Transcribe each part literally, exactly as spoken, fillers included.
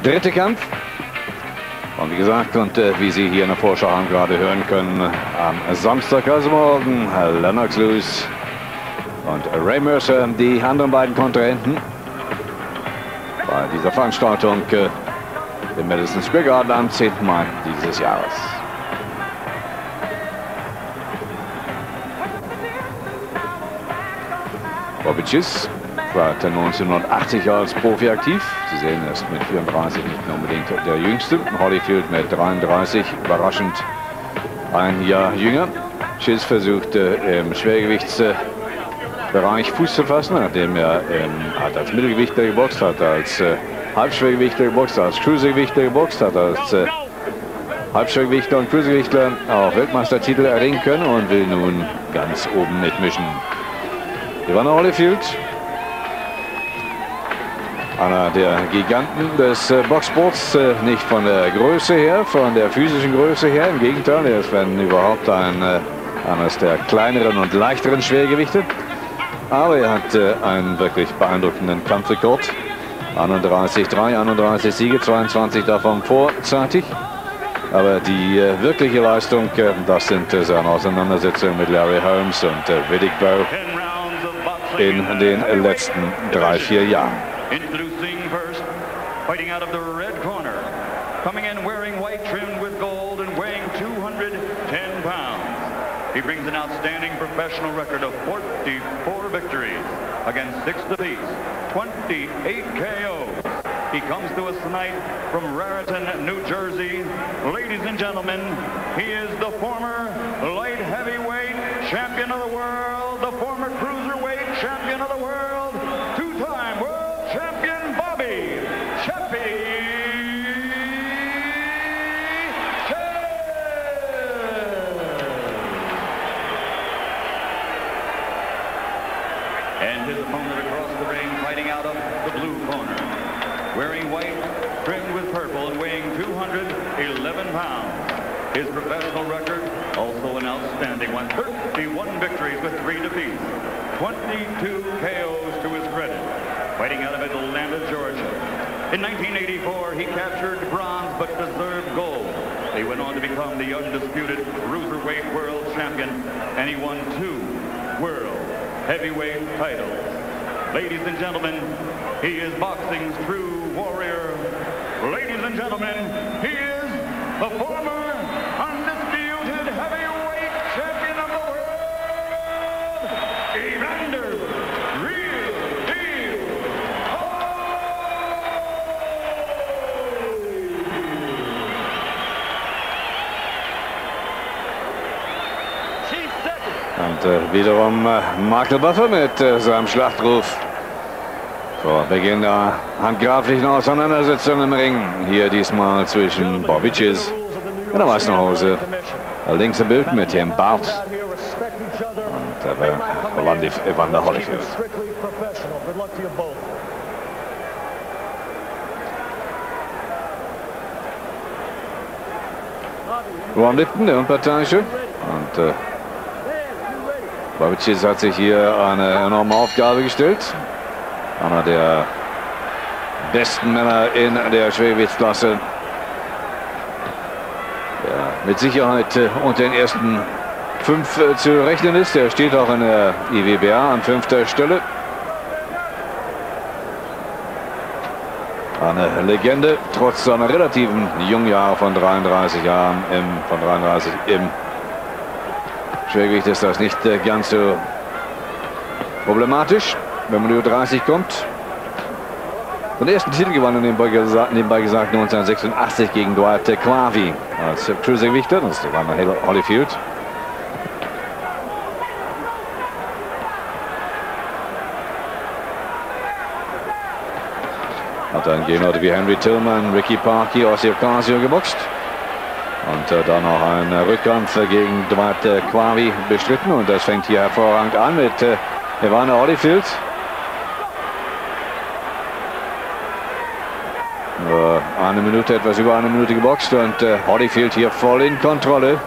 dritte Kampf. Und wie gesagt, und äh, wie Sie hier in der Vorschau haben gerade hören können, am Samstag, also morgen, Lennox Lewis und Ray Mercer, die anderen beiden Kontrahenten bei dieser Veranstaltung äh, im Madison Square Garden am zehnten Mai dieses Jahres. Bobby Chiz seit neunzehnhundertachtzig als Profi aktiv. Sie sehen, er ist mit vierunddreißig nicht mehr unbedingt der Jüngste. Holyfield mit dreiunddreißig, überraschend ein Jahr jünger. Chiz versuchte im Schwergewichtsbereich Fuß zu fassen, nachdem er ähm, hat als Mittelgewichter geboxt hat, als äh, Halbschwergewichter geboxt, als Cruisergewichter geboxt hat, als äh, Halbschwergewichter und Cruisergewichtler auch Weltmeistertitel erringen können und will nun ganz oben mitmischen. Evander Holyfield, einer der Giganten des äh, Boxsports, äh, nicht von der Größe her, von der physischen Größe her, im Gegenteil, er ist wenn überhaupt ein, äh, eines der kleineren und leichteren Schwergewichte. Aber er hat äh, einen wirklich beeindruckenden Kampfrekord. einunddreißig drei, einunddreißig Siege, zweiundzwanzig davon vorzeitig. Aber die äh, wirkliche Leistung, äh, das sind äh, seine Auseinandersetzungen mit Larry Holmes und äh, Riddick Bowe in den letzten drei, vier Jahren. Introducing first, fighting out of the red corner, coming in wearing white trimmed with gold and weighing two hundred ten pounds. He brings an outstanding professional record of forty-four victories against six defeats, twenty-eight K Os. He comes to us tonight from Raritan, New Jersey. Ladies and gentlemen, he is the former light heavyweight champion of the world, the former cruiserweight champion of the world, two-time world champion Bobby Chappie Chiz. And his opponent across the ring, fighting out of the blue corner, wearing white, trimmed with purple and weighing two hundred eleven pounds. His professional record, also an outstanding one, thirty-one victories with three defeats, twenty-two K Os to his credit, fighting out of Atlanta, Georgia. In nineteen eighty-four, he captured bronze but deserved gold. He went on to become the undisputed cruiserweight world champion, and he won two world heavyweight titles. Ladies and gentlemen, he is boxing's true warrior. Ladies and gentlemen, he is the former undisputed heavyweight champion of the world, Evander Real Deal Und äh, wiederum äh, Michael Buffer mit äh, seinem Schlachtruf vor Beginn der handgraflichen Auseinandersetzung im Ring. Hier diesmal zwischen Bobby Chiz in der weißen Hose, links im Bild mit dem Bart und äh, Evander Holyfield. Ron Lipton, der Unparteiische. Und äh, Bobby Chiz hat sich hier eine enorme Aufgabe gestellt. Einer der besten Männer in der Schwergewichtsklasse. Der mit Sicherheit äh, unter den ersten fünf äh, zu rechnen ist. Er steht auch in der I W B A an fünfter Stelle. Eine Legende, trotz seiner relativen jungen Jahre von dreiunddreißig Jahren, im, von dreiunddreißig im Schwergewicht ist das nicht äh, ganz so problematisch, wenn man über dreißig kommt. Den ersten Titel gewann er nebenbei gesagt, nebenbei gesagt neunzehnhundertsechsundachtzig gegen Dwight Quavy als Cruisergewichter, das war Holyfield. Hat dann gegen Leute wie Henry Tillman, Ricky Parkey, Ossie Ocasio geboxt. Und äh, dann noch ein äh, Rückkampf gegen Dwight äh, Quavy bestritten. Und das fängt hier hervorragend an mit äh, Evander Holyfield. Nur eine Minute, etwas über eine Minute geboxt und äh, Holyfield hier voll in Kontrolle.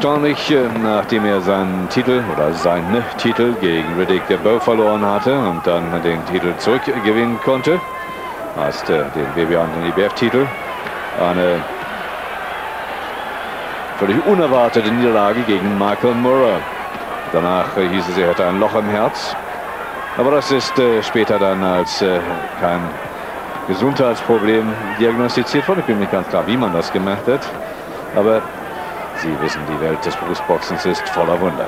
erstaunlich, nachdem er seinen Titel oder seinen Titel gegen Riddick Bowe verloren hatte und dann den Titel zurückgewinnen konnte, als den W B A und den I B F-Titel. Eine völlig unerwartete Niederlage gegen Michael Moorer. Danach hieß es, er hätte ein Loch im Herz. Aber das ist äh, später dann als äh, kein Gesundheitsproblem diagnostiziert worden. Ich bin nicht ganz klar, wie man das gemacht hat. Aber Sie wissen, die Welt des Berufsboxens ist voller Wunder.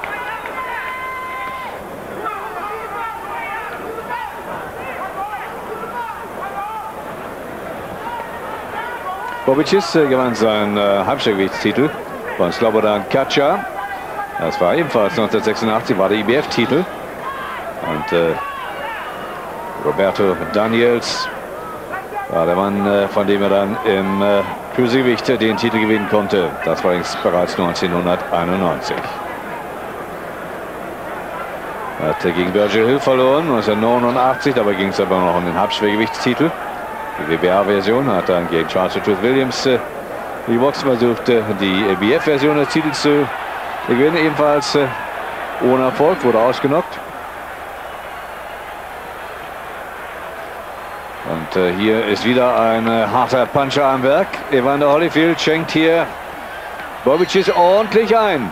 Bobicis äh, gewann seinen äh, Halbschwergewichtstitel von Slobodan Kača. Das war ebenfalls neunzehnhundertsechsundachtzig, war der I B F-Titel. Und äh, Roberto Daniels war der Mann, äh, von dem er dann im äh, Cruisergewicht den Titel gewinnen konnte. Das war übrigens bereits neunzehnhunderteinundneunzig. Er hat gegen Virgil Hill verloren, neunzehnhundertneunundachtzig. Dabei ging es aber noch um den Halbschwergewichtstitel. Die W B A-Version hat dann gegen Charles Truth Williams äh, die Box versucht, äh, die B F-Version des Titels zu gewinnen. Ebenfalls äh, ohne Erfolg, wurde ausgenockt. Und äh, hier ist wieder ein äh, harter Puncher am Werk. Evander Holyfield schenkt hier Bobicis ordentlich ein.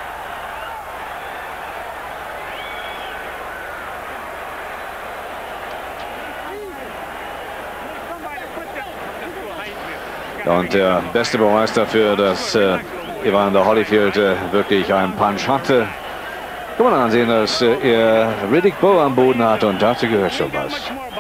Und der beste Beweis dafür, dass äh, Evander Holyfield äh, wirklich einen Punch hatte, kann man ansehen, dass äh, er Riddick Bowe am Boden hat, und dazu gehört schon was.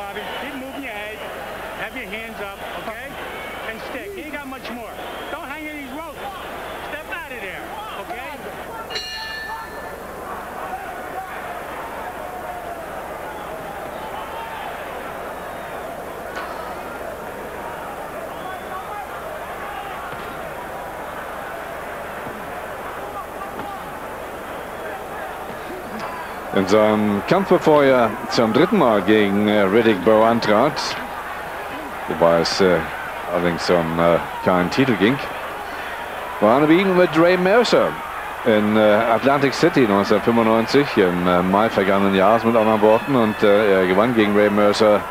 In seinem Kampf, bevor er zum dritten Mal gegen äh, Riddick Bowe antrat, wobei es äh, allerdings um äh, keinen Titel ging, war eine Begegnung mit Ray Mercer in äh, Atlantic City neunzehnhundertfünfundneunzig, im äh, Mai vergangenen Jahres mit anderen Worten, und äh, er gewann gegen Ray Mercer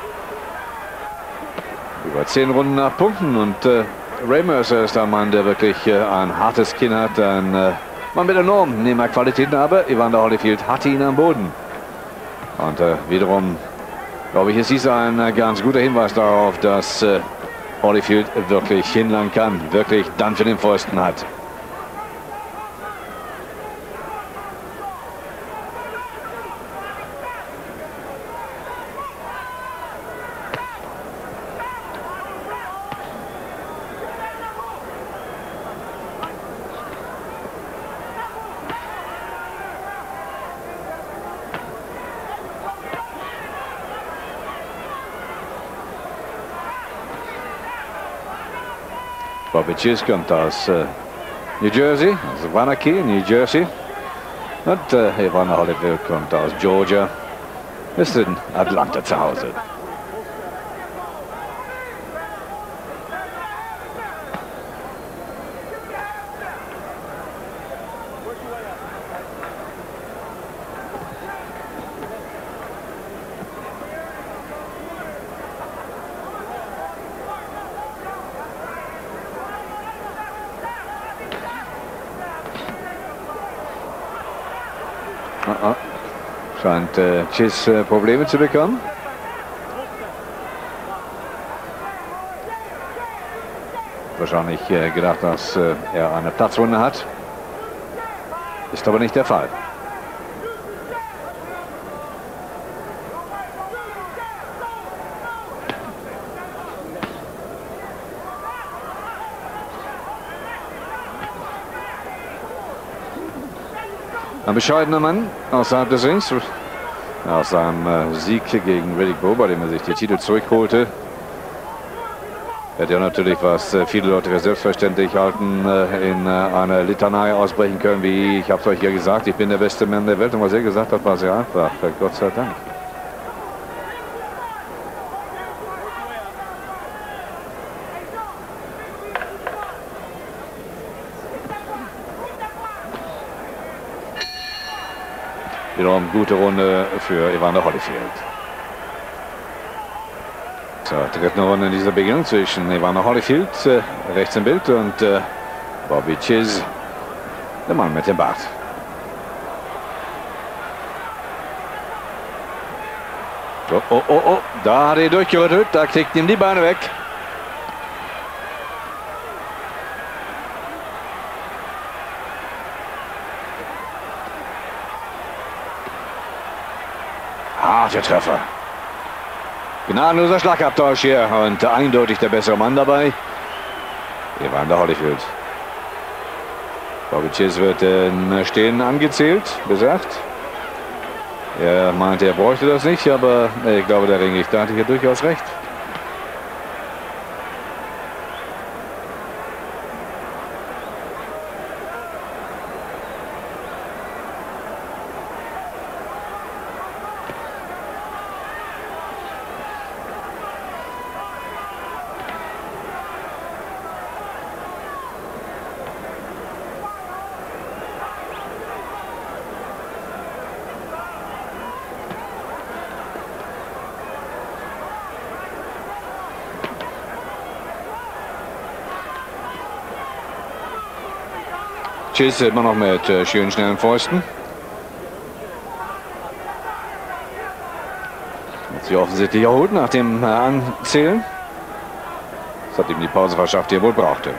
über zehn Runden nach Punkten. Und äh, Ray Mercer ist ein Mann, der wirklich äh, ein hartes Kinn hat, ein äh, Mann mit enormen Nehmerqualitäten, aber Evander Holyfield hatte ihn am Boden. Und äh, wiederum, glaube ich, ist dies ein äh, ganz guter Hinweis darauf, dass äh, Holyfield wirklich hinlangen kann, wirklich dann für den Pfosten hat. Bobicis kommt aus äh, New Jersey, aus Wanakee, New Jersey. Und äh, Evander Holyfield kommt aus Georgia, ist in Atlanta zu Hause. Ah, scheint äh, Chiz äh, Probleme zu bekommen. Wahrscheinlich äh, gedacht, dass äh, er eine Platzwunde hat. Ist aber nicht der Fall. Ein bescheidener Mann außerhalb des Rings. Nach seinem äh, Sieg gegen Riddick Bowe, bei dem er sich die Titel zurückholte. Hätte ja natürlich, was äh, viele Leute für selbstverständlich halten, äh, in äh, eine Litanei ausbrechen können, wie ich habe es euch ja gesagt, ich bin der beste Mann der Welt. Und was er gesagt hat, war sehr einfach. Gott sei Dank. Wiederum gute Runde für Evander Holyfield. Zur dritten Runde in dieser Begegnung zwischen Evander Holyfield, äh, rechts im Bild, und äh, Bobby Chiz, der Mann mit dem Bart. Oh, oh, oh, oh, da hat er durchgerüttelt, da kriegt ihm die Beine weg. Harter Treffer. Gnadenloser Schlagabtausch hier und eindeutig der bessere Mann dabei. Evander Holyfield. Bobby Chiz wird in Stehen angezählt, besagt. Er meinte, er bräuchte das nicht, aber ich glaube, der Ringrichter hatte hier durchaus recht. Chiz immer noch mit äh, schönen, schnellen Fäusten. Hat sich offensichtlich erholt nach dem äh, Anzählen. Das hat ihm die Pause verschafft, die er wohl brauchte.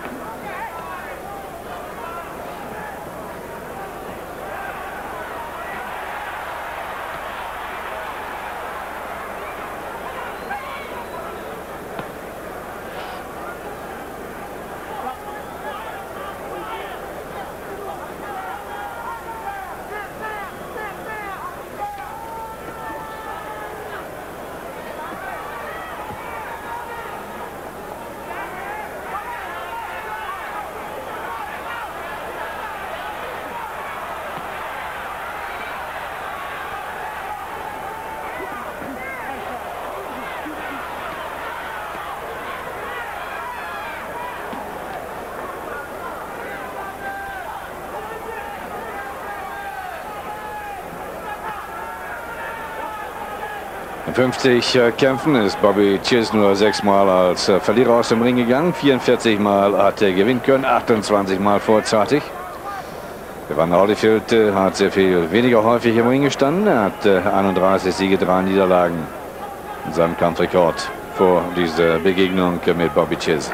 In fünfzig äh, Kämpfen ist Bobby Chiz nur sechsmal als äh, Verlierer aus dem Ring gegangen. vierundvierzig Mal hat er gewinnen können, achtundzwanzig Mal vorzeitig. Evander Holyfield äh, hat sehr viel weniger häufig im Ring gestanden. Er hat äh, einunddreißig Siege, drei Niederlagen in seinem Kampfrekord vor dieser Begegnung mit Bobby Chiz.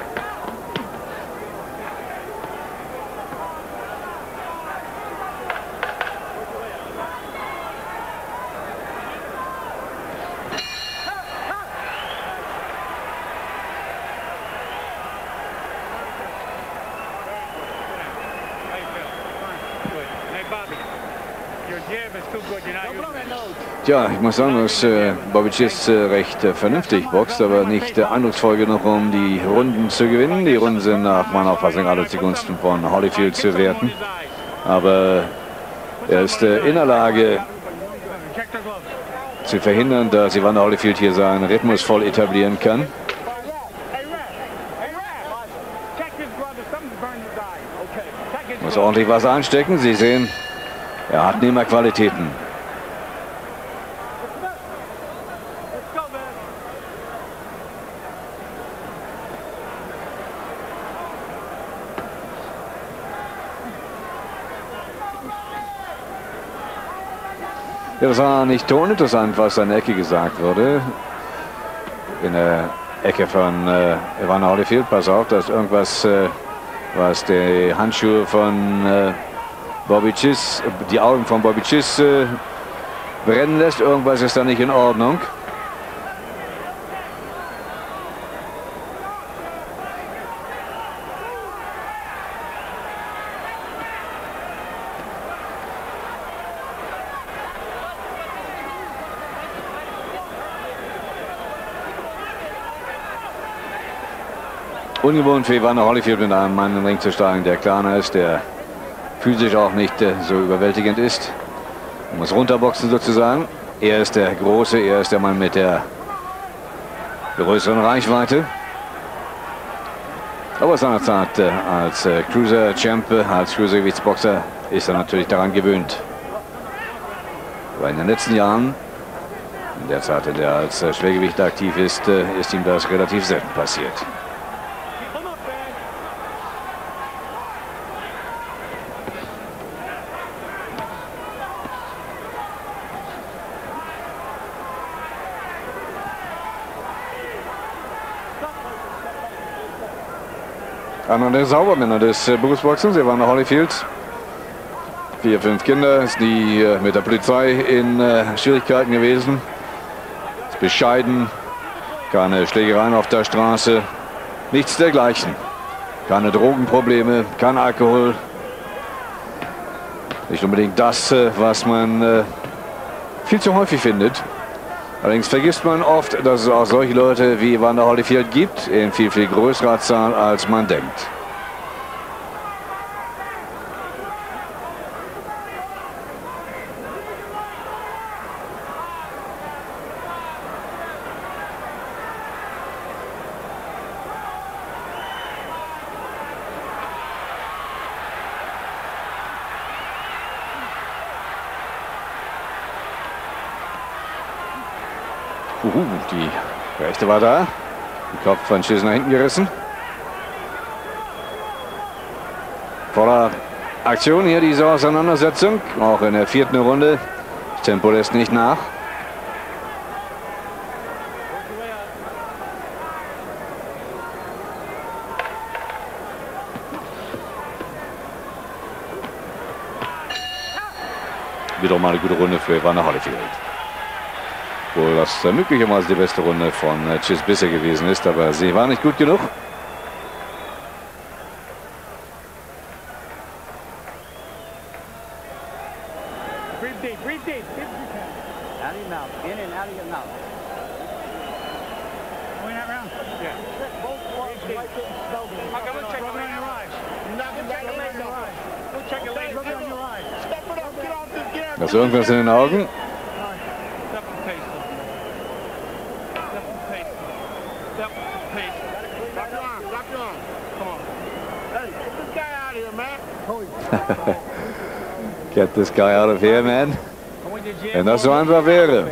Ja, ich muss sagen, dass äh, Bobby Chiz äh, recht äh, vernünftig boxt, aber nicht äh, eindrucksvoll genug, um die Runden zu gewinnen. Die Runden sind nach meiner Auffassung alle zugunsten von Holyfield zu werten. Aber er ist äh, in der Lage zu verhindern, dass Evander Holyfield hier seinen Rhythmus voll etablieren kann. Muss ordentlich was einstecken. Sie sehen, er hat nicht mehr Qualitäten. Ja, das war nicht toninteressant, was an der Ecke gesagt wurde. In der Ecke von äh, Evander Holyfield. Pass auf, dass irgendwas, äh, was die Handschuhe von äh, Bobby Chiz, die Augen von Bobby Chiz äh, brennen lässt. Irgendwas ist da nicht in Ordnung. Ungewohnt für Evander Holyfield, mit einem Mann in den Ring zu steigen, der kleiner ist, der physisch auch nicht äh, so überwältigend ist. Er muss runterboxen sozusagen. Er ist der Große, er ist der Mann mit der größeren Reichweite. Aber seinerzeit äh, als äh, Cruiser-Champ, als Cruisergewichtsboxer ist er natürlich daran gewöhnt. Aber in den letzten Jahren, in der Zeit, in der er als Schwergewicht aktiv ist, ist ihm das relativ selten passiert. Einer der Saubermänner des Berufsboxens, Evander Holyfield. Vier, fünf Kinder, ist nie mit der Polizei in Schwierigkeiten gewesen. Ist bescheiden, keine Schlägereien auf der Straße, nichts dergleichen. Keine Drogenprobleme, kein Alkohol. Nicht unbedingt das, was man viel zu häufig findet. Allerdings vergisst man oft, dass es auch solche Leute wie Evander Holyfield gibt, in viel, viel größerer Zahl, als man denkt. Uhu, die rechte war da. Der Kopf von Chiz nach hinten gerissen. Voller Aktion hier diese Auseinandersetzung. Auch in der vierten Runde. Das Tempo lässt nicht nach. Wiederum mal eine gute Runde für Evander Holyfield. Wohl das äh, möglicherweise die beste Runde von äh, Chiz bisher gewesen ist, aber sie war nicht gut genug. Da ist irgendwas in den Augen. Get this guy out of here, man. Wenn das so einfach wäre.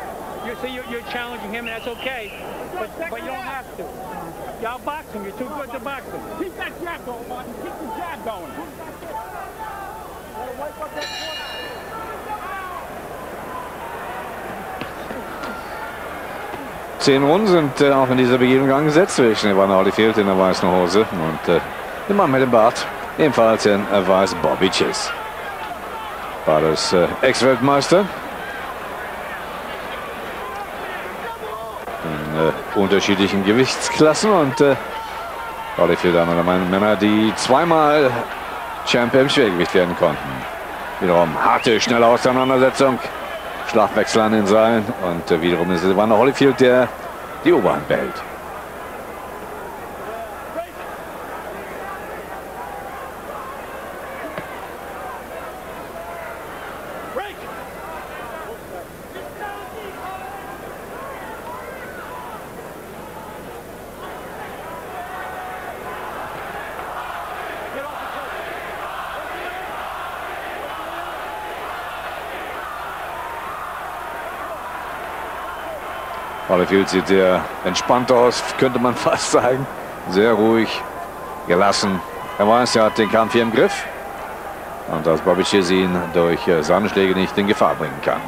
Zehn Runden sind äh, auch in dieser Begegnung angesetzt zwischen Evander Holyfield in der weißen Hose und äh, dem Mann mit dem Bart, ebenfalls in äh, weiß Bobby Chiz. War das äh, Ex-Weltmeister in äh, unterschiedlichen Gewichtsklassen und äh, Holyfield einer der Männer, die zweimal Champion im Schwergewicht werden konnten. Wiederum harte, schnelle Auseinandersetzung, Schlagwechsel an den Seilen und äh, wiederum ist es Evander Holyfield, der die Oberhand behält. Holyfield sieht sehr entspannt aus, könnte man fast sagen. Sehr ruhig, gelassen. Er weiß, er hat den Kampf hier im Griff. Und dass Bobby Chiz ihn durch seine Schläge nicht in Gefahr bringen kann.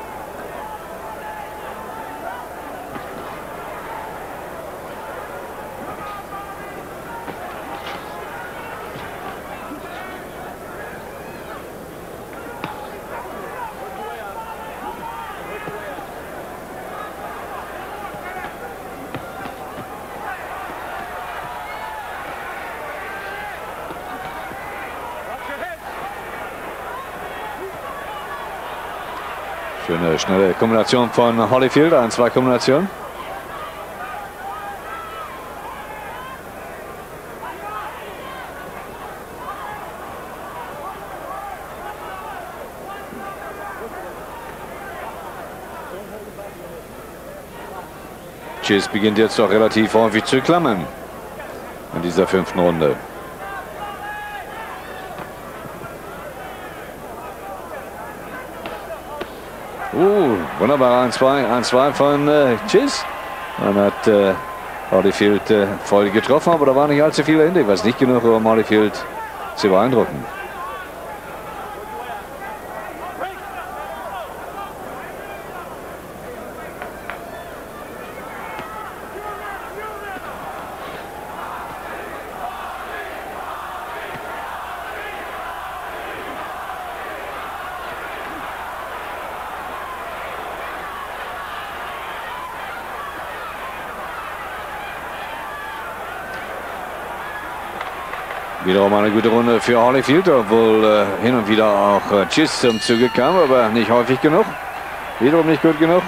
Schöne, schnelle Kombination von Holyfield, ein zwei Kombination. Chiz beginnt jetzt doch relativ häufig zu klammern in dieser fünften Runde. Uh, wunderbar, eins zwei, eins zwei von äh, Chiz. Man hat äh, Holyfield äh, voll getroffen, aber da war nicht allzu viel dahinter. Ich weiß nicht genug, um Holyfield zu beeindrucken. Wiederum eine gute Runde für Holyfield, obwohl äh, hin und wieder auch äh, Chiz zum Zuge kam, aber nicht häufig genug. Wiederum nicht gut genug.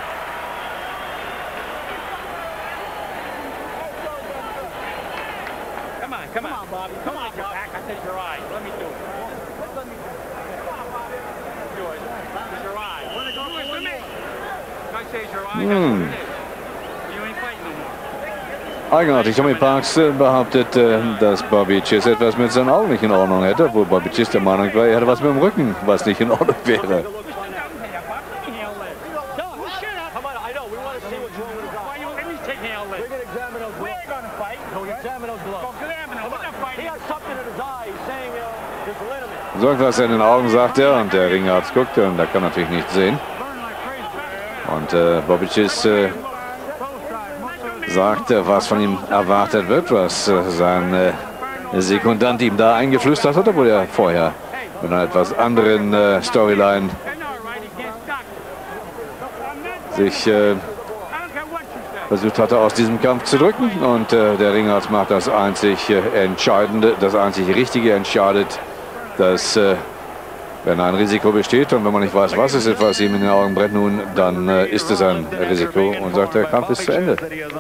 Come on, come on, Bobby. Come on, your back. I take your eye. Let me do it. Let me do it. It's your eye. Want to go with me? I say it's your eye. Hmm. You ain't fighting no more. Eigenartig, Tommy Parks äh, behauptet, äh, dass Bobby Chiz etwas mit seinen Augen nicht in Ordnung hätte, obwohl Bobby Chiz der Meinung war, er hätte was mit dem Rücken, was nicht in Ordnung wäre. So etwas in den Augen, sagt er, und der Ringarzt guckt und der kann natürlich nichts sehen. Und äh, Bobby Chiz äh, sagt, was von ihm erwartet wird, was äh, sein äh, Sekundant ihm da eingeflüstert hat, obwohl er vorher mit einer etwas anderen äh, Storyline sich äh, versucht hatte, aus diesem Kampf zu drücken. Und äh, der Ringarzt macht das einzig äh, Entscheidende, das einzig Richtige, entscheidet, dass äh, wenn ein Risiko besteht und wenn man nicht weiß, was es ist, was ihm in den Augen brennt, nun, dann äh, ist es ein Risiko und sagt, der Kampf ist zu Ende.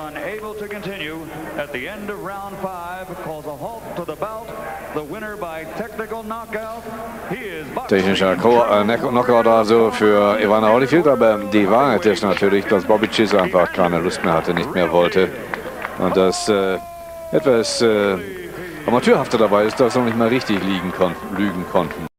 Technischer Knockout also für Evander Holyfield, aber die Wahrheit ist natürlich, dass Bobby Chiz einfach keine Lust mehr hatte, nicht mehr wollte und dass äh, etwas äh, amateurhafter dabei ist, dass er nicht mehr richtig liegen kon lügen konnten.